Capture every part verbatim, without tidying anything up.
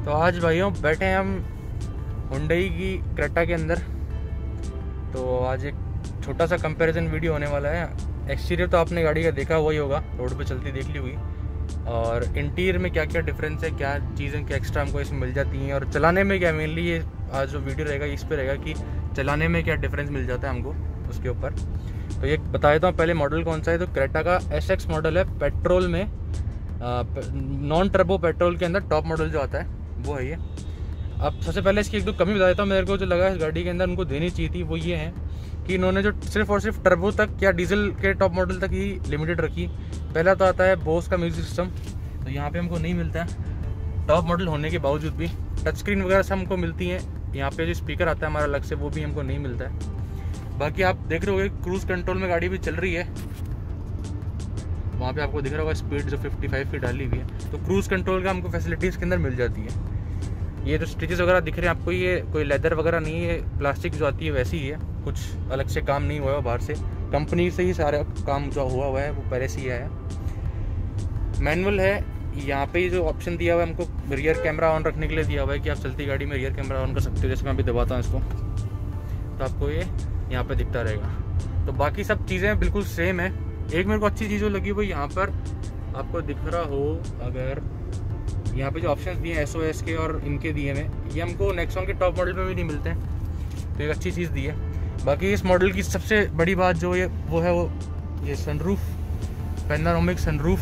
तो आज भाइयों बैठे हैं हम हुंडई की क्रेटा के अंदर। तो आज एक छोटा सा कंपैरिजन वीडियो होने वाला है। एक्सटीरियर तो आपने गाड़ी का देखा वही होगा, रोड पे चलती देख ली हुई। और इंटीरियर में क्या क्या डिफरेंस है, क्या चीज़ें क्या एक्स्ट्रा हमको इसमें मिल जाती हैं, और चलाने में क्या, मेनली ये आज जो वीडियो रहेगा इस पे रहेगा कि चलाने में क्या डिफरेंस मिल जाता है हमको उसके ऊपर। तो ये बता देता हूँ पहले मॉडल कौन सा है। तो क्रेटा का एस एक्स मॉडल है, पेट्रोल में, नॉन टर्बो पेट्रोल के अंदर टॉप मॉडल जो आता है वो है ये। अब सबसे पहले इसकी एक दो कमी बता देता हूँ। मेरे को जो लगा इस गाड़ी के अंदर उनको देनी चाहिए थी वो ये है कि इन्होंने जो सिर्फ और सिर्फ टर्बो तक या डीजल के टॉप मॉडल तक ही लिमिटेड रखी। पहला तो आता है बोस का म्यूजिक सिस्टम, तो यहाँ पे हमको नहीं मिलता है टॉप मॉडल होने के बावजूद भी। टच स्क्रीन वगैरह सब हमको मिलती हैं। यहाँ पे जो स्पीकर आता है हमारा अलग से वो भी हमको नहीं मिलता है। बाकी आप देख रहे होगे क्रूज़ कंट्रोल में गाड़ी भी चल रही है, वहाँ पे आपको दिख रहा होगा स्पीड जो पचपन की डाली हुई है। तो क्रूज़ कंट्रोल का हमको फैसिलिटी इसके अंदर मिल जाती है। ये जो स्टिचेस वगैरह दिख रहे हैं आपको, ये कोई लेदर वगैरह नहीं है, प्लास्टिक जो आती है वैसी ही है, कुछ अलग से काम नहीं हुआ है बाहर से, कंपनी से ही सारा काम जो हुआ हुआ है वो पहले से ही आया है। मैनुअल है, यहाँ पे जो ऑप्शन दिया हुआ है हमको रियर कैमरा ऑन रखने के लिए दिया हुआ है कि आप चलती गाड़ी में रियर कैमरा ऑन कर सकते हो। जैसे मैं अभी दबाता हूँ इसको तो आपको ये यहाँ पे दिखता रहेगा। तो बाकी सब चीज़ें बिल्कुल सेम है। एक मेरे को अच्छी चीज़ जो लगी वो यहाँ पर आपको दिख रहा हो, अगर यहाँ पे जो ऑप्शंस दिए हैं एस ओ एस के और इनके दिए हैं, ये हमको नेक्सॉन के टॉप मॉडल में भी नहीं मिलते हैं, तो एक अच्छी चीज़ दी है। बाकी इस मॉडल की सबसे बड़ी बात जो ये वो है वो ये सनरूफ, पैनोरामिक सनरूफ,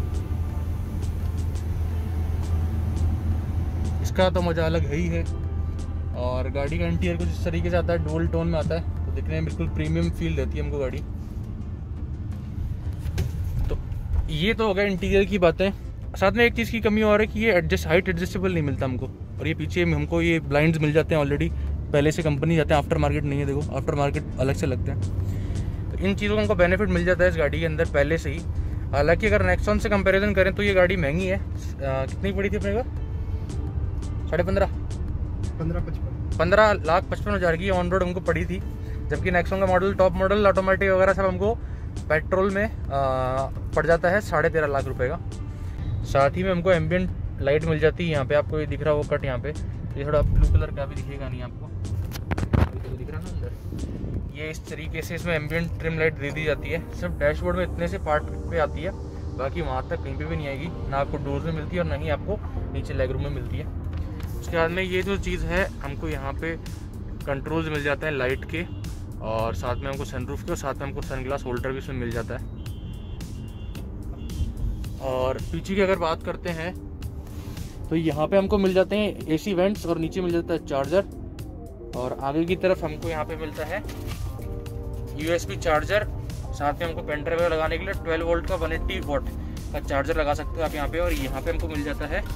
इसका तो मज़ा अलग है ही है। और गाड़ी का इंटीरियर कुछ इस तरीके से आता है, डुअल टोन में आता है, तो दिखने में बिल्कुल प्रीमियम फील देती है हमको गाड़ी। तो ये तो हो गया इंटीरियर की बातें। साथ में एक चीज़ की कमी और है कि ये एडजस्ट हाइट एडजस्टेबल नहीं मिलता हमको, और ये पीछे हमको ये ब्लाइंड्स मिल जाते हैं ऑलरेडी, पहले से कंपनी जाते हैं, आफ्टर मार्केट नहीं है। देखो आफ्टर मार्केट अलग से लगते हैं। तो इन चीज़ों का हमको बेनिफिट मिल जाता है इस गाड़ी के अंदर पहले से ही। हालांकि अगर नेक्सॉन से कंपैरिजन करें तो ये गाड़ी महंगी है। आ, कितनी पड़ी थी अपने को? साढ़े पंद्रह पंद्रह पचपन पंद्रह लाख पचपन हज़ार की ऑन रोड हमको पड़ी थी, जबकि नेक्सॉन का मॉडल टॉप मॉडल ऑटोमेटिक वगैरह सब हमको पेट्रोल में आ, पड़ जाता है साढ़े तेरह लाख रुपए का। साथ ही में हमको एम्बियंट लाइट मिल जाती है। यहाँ पे आपको ये दिख रहा है वो कट, यहाँ पे ये थोड़ा ब्लू कलर का भी दिखेगा नहीं आपको, तो दिख रहा है ना अंदर, ये इस तरीके से इसमें एम्बियंट ट्रिम लाइट दे दी जाती है। सिर्फ डैशबोर्ड में इतने से पार्ट पे आती है, बाकी वहाँ तक कहीं पे भी नहीं आएगी, ना आपको डोर्स में मिलती है और ना ही आपको नीचे लेग रूम में मिलती है। उसके बाद में ये जो चीज़ है हमको यहाँ पे कंट्रोल्स मिल जाते हैं लाइट के, और साथ में हमको सनरूफ के, और साथ में हमको सनग्लास होल्डर भी इसमें मिल जाता है। और पीछे की अगर बात करते हैं तो यहाँ पे हमको मिल जाते हैं एसी वेंट्स, और नीचे मिल जाता है चार्जर, और आगे की तरफ हमको यहाँ पे मिलता है यूएसबी चार्जर। साथ में हमको पेन ड्राइव लगाने के लिए ट्वेल्व वोल्ट का वन एट्टी वोल्ट का चार्जर लगा सकते हो आप यहाँ पे। और यहाँ पे हमको मिल जाता है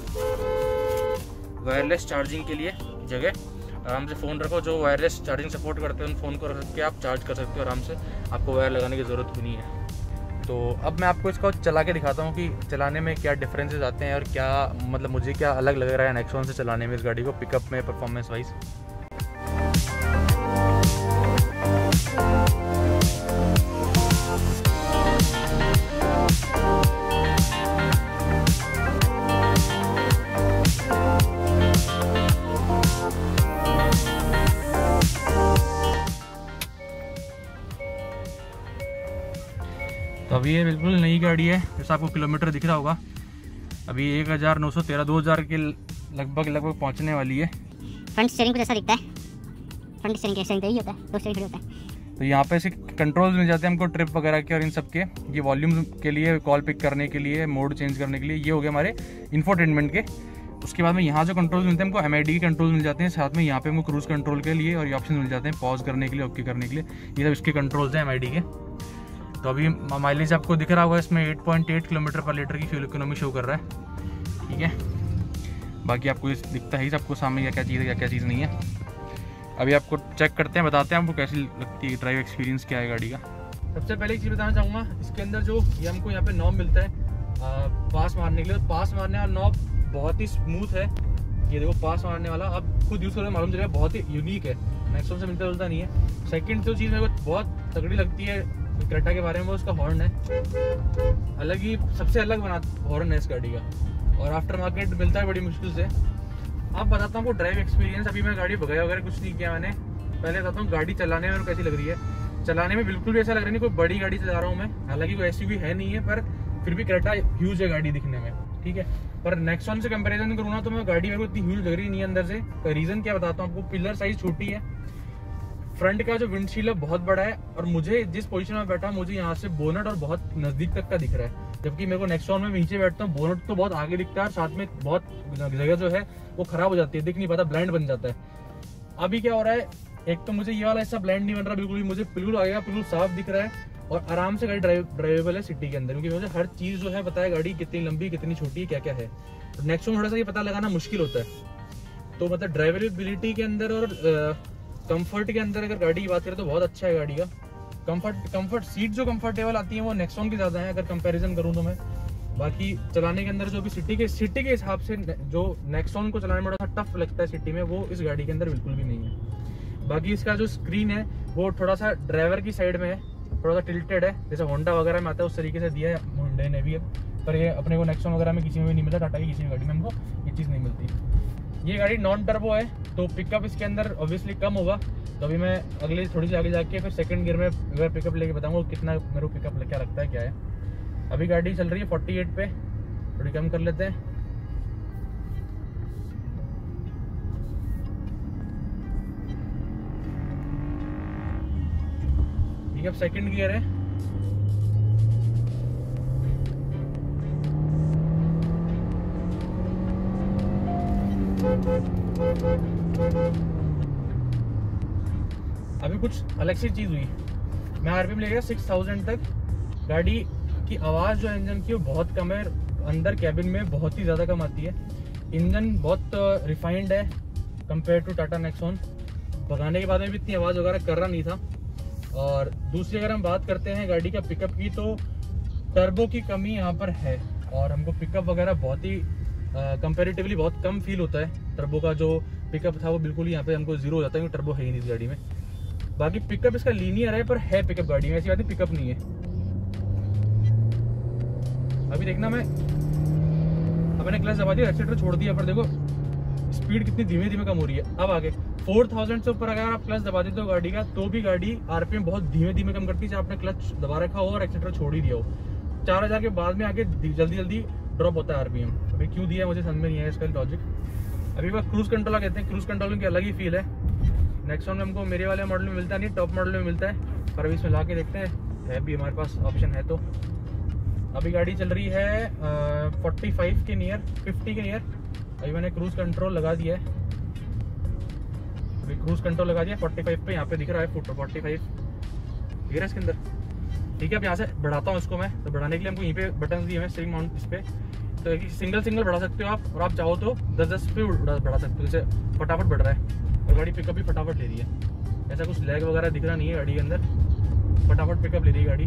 वायरलेस चार्जिंग के लिए जगह, आराम से फ़ोन रखो, जो वायरलेस चार्जिंग सपोर्ट करते हैं उन फ़ोन को रख के आप चार्ज कर सकते हो आराम से, आपको वायर लगाने की ज़रूरत भी नहीं है। तो अब मैं आपको इसको चला के दिखाता हूँ कि चलाने में क्या डिफरेंसेस आते हैं और क्या मतलब मुझे क्या अलग लग रहा है नेक्सॉन से चलाने में इस गाड़ी को, पिकअप में, परफॉर्मेंस वाइज। तो अभी ये बिल्कुल नई गाड़ी है, जैसा आपको किलोमीटर दिख रहा होगा, अभी एक हज़ार नौ सौ तेरह दो हज़ार के लगभग लगभग पहुंचने वाली है। फ्रंट स्टीयरिंग कुछ ऐसा दिखता है, फ्रंट स्टीयरिंग के स्टीयरिंग तो यही होता है, दो स्टीयरिंग होता है। तो यहाँ पे से कंट्रोल्स मिल जाते हैं हमको ट्रिप वगैरह के और इन सब के। ये वॉल्यूम के लिए, कॉल पिक करने के लिए, मोड चेंज करने के लिए, ये हो गया हमारे इंफोटेनमेंट के। उसके बाद में यहाँ जो कंट्रोल्स मिलते हैं हमको एम आई डी के कंट्रोल मिल जाते हैं, साथ में यहाँ पे हमको क्रूज़ कंट्रोल के लिए और ये ऑप्शन मिल जाते हैं पॉज करने के लिए, ओके करने के लिए, ये सब इसके कंट्रोल्स हैं एम आई डी के। तो अभी माइलेज आपको दिख रहा होगा इसमें आठ पॉइंट आठ किलोमीटर पर लीटर की फ्यूल इकोनॉमी शो कर रहा है, ठीक है। बाकी आपको इस दिखता है सबको सामने क्या क्या चीज़ है क्या क्या चीज़ नहीं है। अभी आपको चेक करते हैं, बताते हैं आपको कैसी लगती है, ड्राइव एक्सपीरियंस क्या है गाड़ी का। सबसे पहले एक चीज़ बताना चाहूँगा, इसके अंदर जो ये हमको यहाँ पे नॉब मिलता है आ, पास मारने के लिए, पास मारने वाला नॉब बहुत ही स्मूथ है। ये देखो पास मारने वाला, आप खुद यूज़ करके मालूम चलेगा, बहुत ही यूनिक है, नेक्सॉन से मिलता जुलता नहीं है। सेकंड जो चीज़ मेरे को बहुत तगड़ी लगती है क्रेटा के बारे में वो उसका हॉर्न है, अलग ही सबसे अलग बना हॉर्न है इस गाड़ी का, और आफ्टर मार्केट मिलता है बड़ी मुश्किल से। अब बताता हूँ आपको ड्राइव एक्सपीरियंस। अभी मैं गाड़ी भगाया वगैरह कुछ नहीं किया मैंने। पहले बताता हूँ गाड़ी चलाने में कैसी लग रही है। चलाने में बिल्कुल भी ऐसा लग रहा नहीं कोई बड़ी गाड़ी चला रहा हूँ मैं, हालांकि कोई एसयूवी है नहीं है, पर फिर भी क्रेटा ह्यूज है गाड़ी दिखने में, ठीक है। पर नेक्सॉन से कंपैरिजन करूँ ना तो मैं गाड़ी मेरे को इतनी ह्यूज लग रही नहीं है अंदर से। रीजन क्या बताता हूँ आपको, पिलर साइज छोटी है, फ्रंट का जो विंडशील्ड है बहुत बड़ा है, और मुझे जिस पोजीशन में बैठा मुझे यहाँ से बोनट और बहुत नजदीक तक का दिख रहा है, जबकि मेरे को नेक्सॉन में नीचे बैठता हूँ बोनट तो बहुत आगे दिखता है, और साथ में बहुत जगह जो है वो खराब हो जाती है, दिख नहीं पाता, ब्लाइंड बन जाता है। अभी क्या हो रहा है, एक तो मुझे ये वाला हिस्सा ब्लाइंड नहीं बन रहा बिल्कुल भी, मुझे बिल्कुल आगे बिल्कुल साफ दिख रहा है, और आराम से गाड़ी ड्राइव ड्राइवेबल है सिटी के अंदर, क्योंकि मुझे हर चीज जो है पता है गाड़ी कितनी लंबी कितनी छोटी है क्या क्या है। नेक्सॉन थोड़ा सा ये पता लगाना मुश्किल होता है। तो मतलब ड्राइवेबिलिटी के अंदर और कंफर्ट के अंदर अगर गाड़ी की बात करें तो बहुत अच्छा है गाड़ी का कंफर्ट। कंफर्ट सीट जो कंफर्टेबल आती है वो नेक्सॉन की ज्यादा है अगर कंपैरिजन करूं तो मैं। बाकी चलाने के अंदर जो भी सिटी के सिटी के हिसाब से जो नेक्सॉन को चलाने में थोड़ा सा टफ लगता है सिटी में, वो इस गाड़ी के अंदर बिल्कुल भी नहीं है। बाकी इसका जो स्क्रीन है वो थोड़ा सा ड्राइवर की साइड में है, थोड़ा सा टिल्टेड है, जैसे होंडा वगैरह में आता है उस तरीके से दिया है होंडा ने भी है, पर ये अपने को नेक्सॉन वगैरह में किसी में भी नहीं मिलता, टाटा की किसी भी गाड़ी में हमको ये चीज़ नहीं मिलती। ये गाड़ी नॉन टर्बो है तो पिकअप इसके अंदर ऑब्वियसली कम होगा, तो अभी मैं अगले थोड़ी सी आगे जाके फिर सेकंड गियर में अगर पिकअप लेके बताऊंगा कितना मेरे को पिकअप क्या लगता है क्या है। अभी गाड़ी चल रही है अड़तालीस पे, थोड़ी कम कर लेते हैं। ठीक है, अब सेकंड गियर है। अभी कुछ अलग सी चीज हुई, मैं आरपीएम ले गया सिक्स थाउजेंड तक। गाड़ी की आवाज जो इंजन की वो बहुत कम है, अंदर कैबिन में बहुत ही ज्यादा कम आती है। इंजन बहुत रिफाइंड है कंपेयर टू टाटा नेक्सॉन, भगाने के बाद में भी इतनी आवाज वगैरह कर रहा नहीं था। और दूसरी अगर हम बात करते हैं गाड़ी का पिकअप की, तो टर्बो की कमी यहाँ पर है, और हमको पिकअप वगैरह बहुत ही कंपैरेटिवली बहुत कम फील होता है। टर्बो का जो पिकअप था वो बिल्कुल ही यहाँ पे हमको जीरो हो जाता है, क्योंकि टर्बो है ही नहीं इस गाड़ी में। बाकी पिकअप इसका लीनियर है, पर है पिकअप गाड़ी में, ऐसी बात है पिकअप नहीं है। अभी देखना, मैं अब मैंने क्लच दबा दिया, एक्सीलरेटर छोड़ दिया, पर देखो स्पीड कितनी धीमे धीमे कम हो रही है। अब आगे फोर थाउजेंड से ऊपर अगर आप क्लच दबा देते हो गाड़ी का, तो भी गाड़ी आरपीएम बहुत धीमे धीमे कम करती है, चाहे आपने क्लच दबा रखा हो और एक्सीलरेटर छोड़ ही दिया हो। चार हजार के बाद में आगे जल्दी जल्दी ड्रॉप होता है आरपीएम। अभी क्यों दिया मुझे समझ में नहीं है इसका लॉजिक। अभी वह क्रूज कंट्रोल कहते हैं, क्रूज कंट्रोल की अलग ही फील है। नेक्सॉन में हमको मेरे वाले मॉडल में मिलता नहीं, टॉप मॉडल में मिलता है, पर अभी इसमें ला के देखते हैं, है भी हमारे पास ऑप्शन है। तो अभी गाड़ी चल रही है फोर्टी फाइव के नियर, फिफ्टी के नियर। अभी मैंने क्रूज कंट्रोल लगा दिया है, अभी क्रूज कंट्रोल लगा दिया फोर्टी फाइव पे, यहाँ पे दिख रहा है फुट फोर्टी फाइव दिख रहा है इसके अंदर। ठीक है, अब यहाँ से बढ़ाता हूँ इसको मैं, तो बढ़ाने के लिए हमको यहीं पे बटन दिए हैं स्टीयरिंग माउंट इस पे, तो सिंगल सिंगल बढ़ा सकते हो आप, और आप चाहो तो दस दस पे बढ़ा सकते हो, जैसे फटाफट बढ़ रहा है और गाड़ी पिकअप भी फटाफट ले रही है। ऐसा कुछ लैग वगैरह दिख रहा नहीं है गाड़ी के अंदर, फटाफट पिकअप ले रही है गाड़ी।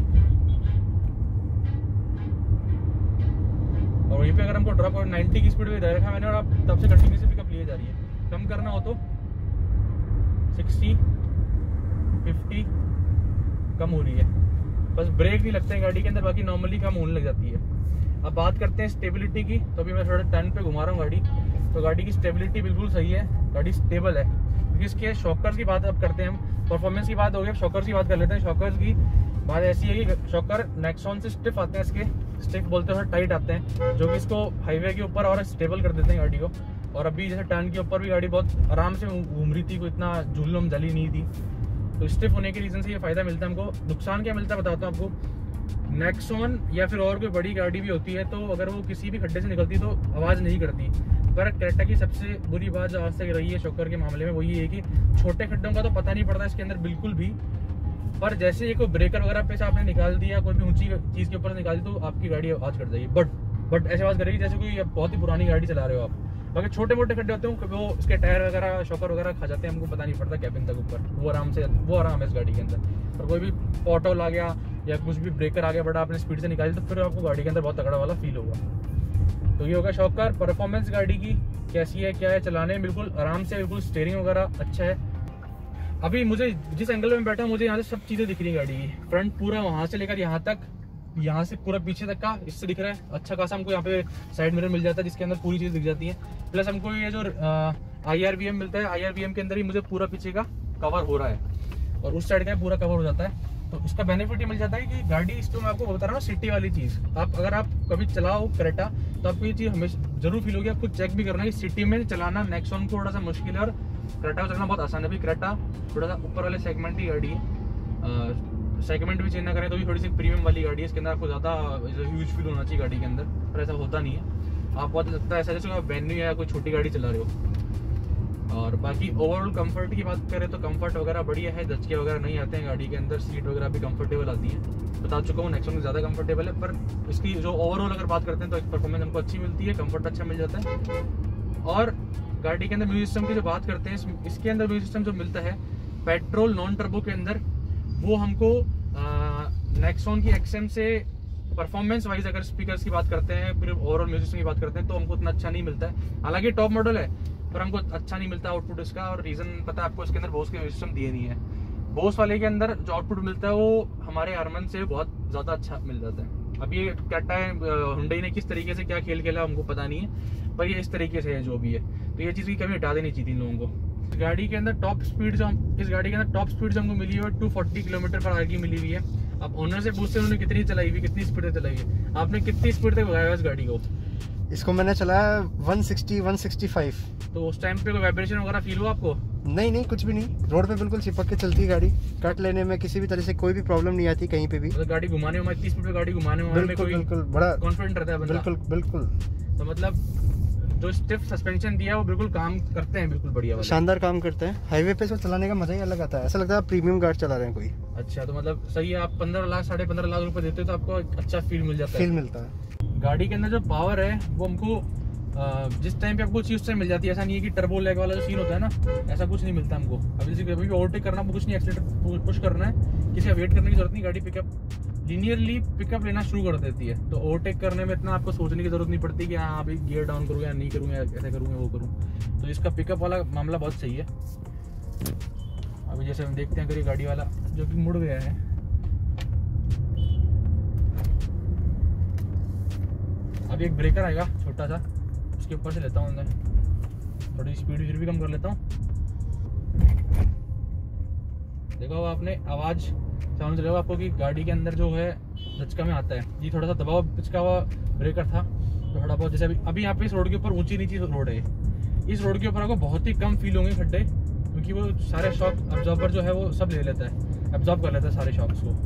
और वहीं पे अगर हमको ड्रॉप और नाइन्टी की स्पीड पे दे रखा मैंने, और आप तब से कंटिन्यूसली पिकअप लिए जा रही है। कम करना हो तो सिक्सटी फिफ्टी कम हो रही है, बस ब्रेक नहीं लगते हैं गाड़ी के अंदर, बाकी नॉर्मली कम होने लग जाती है। अब बात करते हैं स्टेबिलिटी की, तो अभी मैं थोड़ा टर्न पे घुमा रहा हूँ गाड़ी, तो गाड़ी की स्टेबिलिटी बिल्कुल सही है, गाड़ी स्टेबल है। क्योंकि इसके शॉकर्स की बात अब करते हैं हम, परफॉर्मेंस की बात हो गई, शॉकर्स की बात कर लेते हैं। शॉकर्स की बात ऐसी है कि शॉकर नेक्सॉन से स्टिफ आते हैं, इसके स्टिफ बोलते हैं, टाइट आते हैं, जो कि इसको हाईवे के ऊपर और स्टेबल कर देते हैं गाड़ी को। और अभी जैसे टर्न के ऊपर भी गाड़ी बहुत आराम से घूम रही थी, कोई इतना झूलम जली नहीं थी, तो स्टिफ होने के रीजन से ये फायदा मिलता है हमको। नुकसान क्या मिलता है बताता हूँ आपको। नेक्सॉन या फिर और कोई बड़ी गाड़ी भी होती है, तो अगर वो किसी भी खड्डे से निकलती तो आवाज़ नहीं करती, पर क्रेटा की सबसे बुरी बात जो आज तक रही है शॉकर के मामले में वो ये है कि छोटे खड्डों का तो पता नहीं पड़ता इसके अंदर बिल्कुल भी, पर जैसे ये कोई ब्रेकर वगैरह पे से आपने निकाल दिया, कोई भी ऊंची चीज़ के ऊपर से निकाल दी, तो आपकी गाड़ी आवाज़ कर जाएगी, बट बट ऐसे आवाज़ करेगी जैसे कोई बहुत ही पुरानी गाड़ी चला रहे हो आप। बाकी छोटे मोटे खड्डे होते हैं वो इसके टायर वगैरह शॉकर वगैरह खा जाते हैं, हमको पता नहीं पड़ता कैबिन तक ऊपर, वो आराम से वो आराम है इस गाड़ी के अंदर। और कोई भी ऑटो आ गया या कुछ भी ब्रेकर आ गया बड़ा, आपने स्पीड से निकाली, तो फिर आपको गाड़ी के अंदर बहुत तगड़ा वाला फील होगा। तो ये होगा शॉकर। परफॉर्मेंस गाड़ी की कैसी है क्या है, चलाने में बिल्कुल आराम से, बिल्कुल स्टीयरिंग वगैरह अच्छा है। अभी मुझे जिस एंगल में बैठा मुझे यहाँ से सब चीज़ें दिख रही है गाड़ी की, फ्रंट पूरा वहाँ से लेकर यहाँ तक यहाँ से पूरा पीछे तक का इससे दिख रहा है अच्छा खासा। हमको यहाँ पे साइड मिरर मिल जाता है जिसके अंदर पूरी चीज़ दिख जाती है। प्लस हमको ये जो आई आर वी एम मिलता है, आई आर वी एम के अंदर ही मुझे पूरा पीछे का कवर हो रहा है और उस साइड का पूरा कवर हो जाता है। तो इसका बेनिफिट ये मिल जाता है कि गाड़ी, इस तो मैं आपको बता रहा हूँ सिटी वाली चीज़, आप अगर आप कभी चलाओ क्रेटा तो आपको ये चीज़ हमेशा जरूर फील होगी। आपको चेक भी करना है कि सिटी में चलाना नेक्सॉन को थोड़ा सा मुश्किल है और क्रेटा को चलाना बहुत आसान है। अभी क्रेटा थोड़ा सा ऊपर वाले सेगमेंट की गाड़ी है, सेगमेंट भी चेंज ना करें तो भी थोड़ी सी प्रीमियम वाली गाड़ी है। इसके अंदर आपको ज़्यादा ह्यूज फील होना चाहिए गाड़ी के अंदर, पर ऐसा होता नहीं है। आप बहुत लगता है ऐसा जैसे आप वेन्यू या कोई छोटी गाड़ी चला रहे हो। और बाकी ओवरऑल कंफर्ट की बात करें तो कंफर्ट वगैरह बढ़िया है, धचके वगैरह नहीं आते हैं गाड़ी के अंदर, सीट वगैरह भी कंफर्टेबल आती है। बता चुका हूँ नेक्सॉन ज़्यादा कंफर्टेबल है, पर इसकी जो ओवरऑल अगर बात करते हैं तो परफॉर्मेंस हमको अच्छी मिलती है, कंफर्ट अच्छा मिल जाता है। और गाड़ी के अंदर म्यूजिक सिस्टम की जो बात करते हैं, इसके अंदर म्यूजिक सिस्टम जो मिलता है पेट्रोल नॉन टर्बो के अंदर, वो हमको नेक्सॉन की एक्सएम से परफॉर्मेंस वाइज अगर स्पीकर्स की बात करते हैं, फिर ओवरऑल म्यूजिक सिस्टम की बात करते हैं तो हमको उतना अच्छा नहीं मिलता है। हालांकि टॉप मॉडल है पर हमको अच्छा नहीं मिलता आउटपुट इसका, और रीज़न पता है आपको, इसके अंदर बोस के म्यूजिक सिस्टम दिए नहीं है। बोस वाले के अंदर जो आउटपुट मिलता है वो हमारे हारमन से बहुत ज़्यादा अच्छा मिल जाता है। अब ये कहता है हुंडई ने किस तरीके से क्या खेल खेला हमको पता नहीं है, पर ये इस तरीके से है जो भी है, तो ये चीज़ की कमी हटा देनी चाहिए इन लोगों को। इस गाड़ी के अंदर टॉप स्पीड जो हम इस गाड़ी के अंदर टॉप स्पीड जो हमको मिली हुई है two forty kilometre per hour की मिली हुई है। अब ओनर से पूछते हैं उन्होंने कितनी चलाई हुई, कितनी स्पीड से चलाई है, आपने कितनी स्पीड तक भगाया इस गाड़ी को? इसको मैंने चलाया one sixty one sixty five. तो उस टाइम पे कोई वाइब्रेशन वगैरह फील हुआ आपको? नहीं नहीं, कुछ भी नहीं। रोड पे बिल्कुल चिपक के चलती है गाड़ी, कट लेने में किसी भी तरह से कोई भी प्रॉब्लम नहीं आती कहीं पे भी। मतलब गाड़ी घुमाने में इतनी स्पीड पे गाड़ी घुमाने में बिल्कुल कोई बिल्कुल बड़ा कॉन्फिडेंट रहता है बंदा। बिल्कुल बिल्कुल। तो मतलब जो स्टिफ सस्पेंशन दिया है वो बिल्कुल काम करते हैं, बिल्कुल बढ़िया वाले, शानदार काम करते हैं। हाईवे पे इसको चलाने का मजा ही अलग आता है, ऐसा लगता है आप प्रीमियम कार चला रहे हैं कोई। अच्छा, तो मतलब सही है, आप पंद्रह लाख साढ़े पंद्रह लाख रुपए देते हो तो आपको एक अच्छा फील मिल जाता है, फील मिलता है। गाड़ी के अंदर जो पावर है वो हमको जिस टाइम पे आपको चीज से मिल जाती है। ऐसा नहीं है कि टर्बो लैग वाला जो सीन होता है ना, ऐसा कुछ नहीं मिलता हमको। अब जैसे कभी भी ओवरटेक करना, कुछ नहीं, एक्सीलेटर पुश करना है, किसी का वेट करने की जरूरत नहीं, गाड़ी पिकअप लीनियरली पिकअप लेना शुरू कर देती है। तो ओवरटेक करने में इतना आपको सोचने की जरूरत नहीं पड़ती कि हाँ अभी गियर डाउन करूँ या नहीं करूँ या ऐसा करूँ या वो करूँ। तो इसका पिकअप वाला मामला बहुत सही है। अभी जैसे हम देखते हैं अगर ये गाड़ी वाला जो कि मुड़ गया है, अभी एक ब्रेकर आएगा छोटा सा, उसके ऊपर से लेता हूँ मैं, थोड़ी स्पीड फिर भी कम कर लेता हूँ। देखो आपने आवाज़ साउंड चलेगा आपको कि गाड़ी के अंदर जो है धचका में आता है। ये थोड़ा सा दबाव पिचका हुआ ब्रेकर था, तो थोड़ा बहुत जैसे अभी अभी यहाँ पे इस रोड के ऊपर ऊंची नीची रोड है, इस रोड के ऊपर आपको बहुत ही कम फील होंगे खड्डे, क्योंकि वो सारे शॉक अब्जॉर्बर जो है वो सब ले लेता है, अब्जॉर्ब कर लेता है सारे शॉक्स को।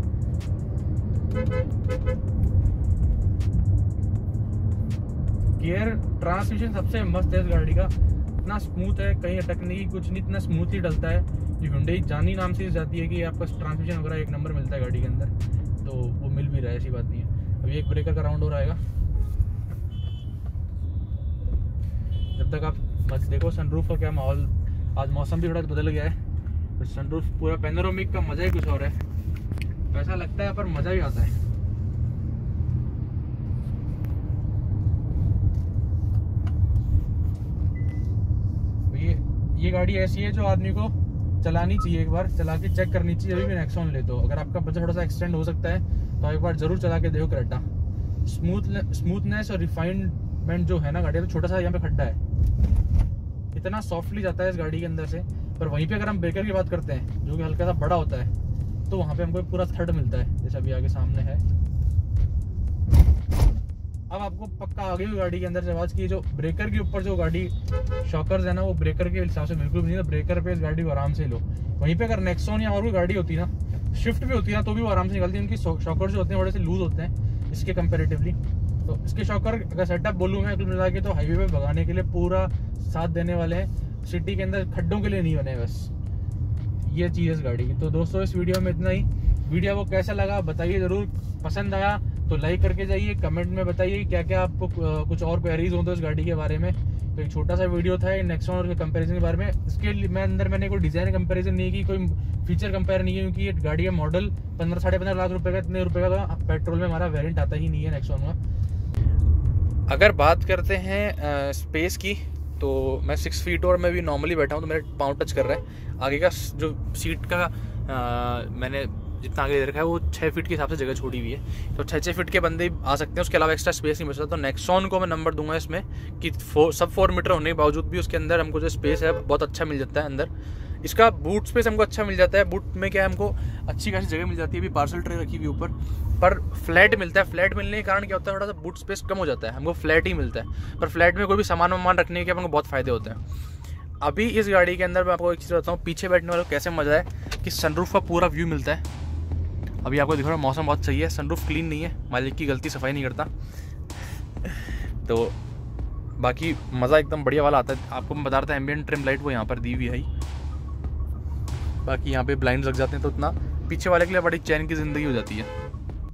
गियर ट्रांसमिशन सबसे मस्त है इस गाड़ी का, इतना स्मूथ है, कहीं अटकने की कुछ नहीं, इतना स्मूथली डलता है। ये हुंडई जानी नाम से जाती है कि आपका ट्रांसमिशन वगैरह एक नंबर मिलता है गाड़ी के अंदर, तो वो मिल भी रहा है, ऐसी बात नहीं है। अभी एक ब्रेकर का राउंड और आएगा, जब तक आप बस देखो सनरूफ का क्या माहौल, आज मौसम भी थोड़ा बदल गया है, तो सनरूफ पूरा पैनोरामिक का मजा ही कुछ और है, पैसा लगता है पर मजा भी आता है। ये ये गाड़ी ऐसी है जो आदमी को चलानी चाहिए, एक बार चला के चेक करनी चाहिए। अभी भी नेक्सॉन ले तो अगर आपका बजट थोड़ा सा एक्सटेंड हो सकता है तो एक बार जरूर चला के देखो क्रेटा। स्मूथ स्मूथनेस और रिफाइनमेंट जो है ना गाड़ी, तो छोटा सा यहाँ पे खड्डा है, इतना सॉफ्टली जाता है इस गाड़ी के अंदर से। पर वहीं पे अगर हम ब्रेकर की बात करते हैं जो कि हल्का सा बड़ा होता है, तो वहाँ पे हमको पूरा थर्ड मिलता है, जैसे अभी आगे सामने है। अब आपको पक्का आ गई गाड़ी के अंदर से आवाज़ की, जो ब्रेकर के ऊपर जो गाड़ी शॉकर्स है ना, वो ब्रेकर के हिसाब से बिल्कुल भी नहीं, ब्रेकर पे इस गाड़ी को आराम से लो। वहीं पे अगर नेक्सॉन या और कोई गाड़ी होती ना, शिफ्ट भी होती है ना, तो भी वो आराम से निकलती है। उनकी शॉकर्स जो होते हैं थोड़े से लूज होते हैं इसके कंपेरेटिवली, तो इसके शॉकर अगर सेटअप बोलूँ मैं कुल मिला के तो हाईवे पे भगाने के लिए पूरा साथ देने वाले हैं, सिटी के अंदर खड्डों के लिए नहीं बने, बस ये चीज़ है इस गाड़ी की। तो दोस्तों इस वीडियो में इतना ही। वीडियो को कैसा लगा बताइए ज़रूर, पसंद आया तो लाइक करके जाइए, कमेंट में बताइए क्या क्या आपको कुछ और क्वेरीज हो तो इस गाड़ी के बारे में। तो एक छोटा सा वीडियो था नेक्सॉन और कंपैरिजन के बारे में। इसके लिए मैं अंदर मैंने कोई डिज़ाइन कंपैरिजन नहीं की, कोई फीचर कंपेयर नहीं है, क्योंकि ये गाड़ी का मॉडल पंद्रह साढ़े पंद्रह लाख रुपए का, इतने रुपए का पेट्रोल में हमारा वेरिएंट आता ही नहीं है नेक्सॉन का। अगर बात करते हैं स्पेस की, तो मैं सिक्स फीट और मैं भी नॉर्मली बैठा हूँ तो मेरे पाँव टच कर रहा है। आगे का जो सीट का आ, मैंने जितना आगे दे रखा है वो छः फीट के हिसाब से जगह छोड़ी हुई है, तो छः छः फीट के बंदे आ सकते हैं, उसके अलावा एक्स्ट्रा स्पेस नहीं बचता। तो नेक्सॉन को मैं नंबर दूंगा इसमें कि फोर सब फोर मीटर होने के बावजूद भी उसके अंदर हमको जो स्पेस है बहुत अच्छा मिल जाता है। अंदर इसका बूट स्पेस हमको अच्छा मिल जाता है, बूट में क्या है हमको अच्छी खासी जगह मिल जाती है। अभी पार्सल ट्रे रखी हुई ऊपर, पर फ्लैट मिलता है। फ्लैट मिलने के कारण क्या होता है, थोड़ा सा बूट स्पेस कम हो जाता है, हमको फ्लैट ही मिलता है। पर फ्लैट में कोई भी सामान वामान रखने के हमको बहुत फ़ायदे होते हैं। अभी इस गाड़ी के अंदर मैं आपको एक चीज़ बताता हूँ, पीछे बैठने वालों को कैसे मज़ा है कि सनरूफ का पूरा व्यू मिलता है। अभी आपको दिख रहा है मौसम बहुत सही है, सनरूफ क्लीन नहीं है, मालिक की गलती, सफाई नहीं करता। तो बाकी मज़ा एकदम बढ़िया वाला आता है। आपको मैं बता रहा था एम्बिएंट ट्रिम लाइट वो यहाँ पर दी हुई है। बाकी यहाँ पे ब्लाइंड लग जाते हैं तो इतना पीछे वाले के लिए बड़ी चैन की ज़िंदगी हो जाती है।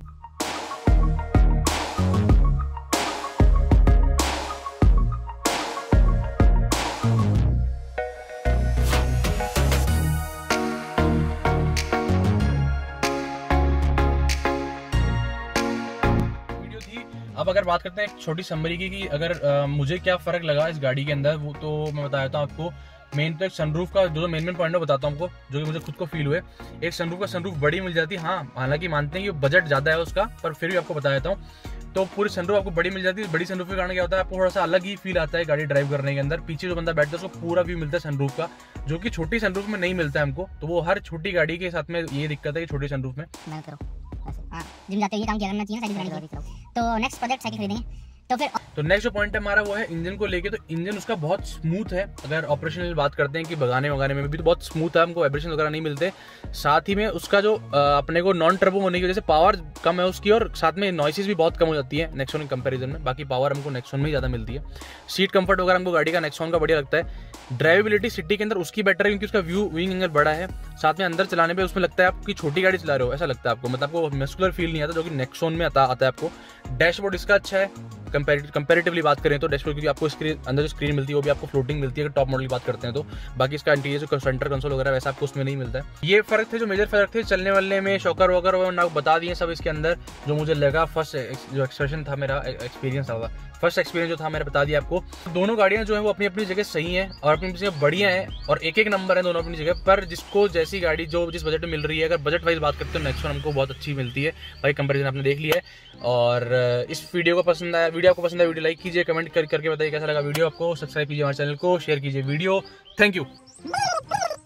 अब अगर बात करते हैं एक छोटी समरी की कि अगर आ, मुझे क्या फ़र्क लगा इस गाड़ी के अंदर, वो तो मैं बता देता हूँ आपको। मेन तो एक सनरूफ का जो मेन मेन पॉइंट है बताता हूँ आपको, जो कि मुझे खुद को फील हुए। एक सनरूफ का सनरूफ बड़ी मिल जाती है, हाँ हालांकि मानते हैं कि बजट ज़्यादा है उसका, पर फिर भी आपको बता देता हूँ। तो पूरी सनरूफ आपको बड़ी मिल जाती है। बड़ी सनरूफ के कारण क्या होता है, आपको थोड़ा सा अलग ही फील आता है गाड़ी ड्राइव करने के अंदर। पीछे जो बंदा बैठता है उसको पूरा व्यू मिलता है सनरूफ का, जो कि छोटी सनरूफ में नहीं मिलता है हमको। तो वो हर छोटी गाड़ी के साथ में ये दिक्कत है कि छोटी सनरूफ में जिम जाते हुए काम किया करना चाहिए। तो नेक्स्ट प्रोजेक्ट साइकिल खरीदेंगे। तो फिर तो नेक्स्ट जो पॉइंट है हमारा वो है इंजन को लेके। तो इंजन उसका बहुत स्मूथ है। अगर ऑपरेशनल बात करते हैं कि भगाने वगाने में भी तो बहुत स्मूथ है, हमको वाइब्रेशन वगैरह नहीं मिलते। साथ ही में उसका जो अपने को नॉन टर्बो होने की वजह से पावर कम है उसकी, और साथ में नॉइसेस भी बहुत कम हो जाती है नेक्सॉन के कंपैरिजन में। बाकी पावर हमको नेक्सॉन में ही ज़्यादा मिलती है। सीट कंफर्ट वगैरह हमको गाड़ी का नेक्सॉन का बढ़िया लगता है। ड्राइवेबिलिटी सिटी के अंदर उसकी बेटर है क्योंकि उसका व्यू विंग एंगल बड़ा है। साथ में अंदर चलाने पे उसमें लगता है आपकी छोटी गाड़ी चला रहे हो, ऐसा लगता है आपको, मतलब आपको मस्कुलर फील नहीं आता, जो कि नेक्सॉन में आता आता है आपको। डैशबोर्ड इसका अच्छा है कंपैरेटिवली बात करें तो डैशबोर्ड, क्योंकि आपको स्क्रीन अंदर जो स्क्रीन मिलती है वो भी आपको फ्लोटिंग मिलती है अगर टॉप मॉडल की बात करते हैं तो। बाकी इसका इंटीरियर जो सेंटर कंसोल वगैरह वैसा आपको उसमें नहीं मिलता है। ये फर्क थे जो मेजर फर्क थे चलने वालने में। शॉकर वॉकर वो बता दिए सब इसके अंदर, जो मुझे लगा फर्स्ट जो एक्सप्रेशन था मेरा एक्सपीरियंस था फर्स्ट एक्सपीरियंस जो था मैंने बता दिया आपको। दोनों गाड़ियां जो है वो अपनी अपनी जगह सही हैं और अपनी अपनी जगह बढ़िया हैं और एक एक नंबर है दोनों अपनी जगह पर। जिसको जैसी गाड़ी जो जिस बजट में मिल रही है, अगर बजट वाइज बात करते हैं तो नेक्सॉन हमको बहुत अच्छी मिलती है भाई, कंपैरिजन आपने देख लिया है। और इस वीडियो को पसंद आया, वीडियो आपको पसंद आया वीडियो लाइक कीजिए, कमेंट कर करके बताइए कैसा लगा वीडियो आपको, सब्सक्राइब कीजिए हमारे चैनल को, शेयर कीजिए वीडियो। Thank you.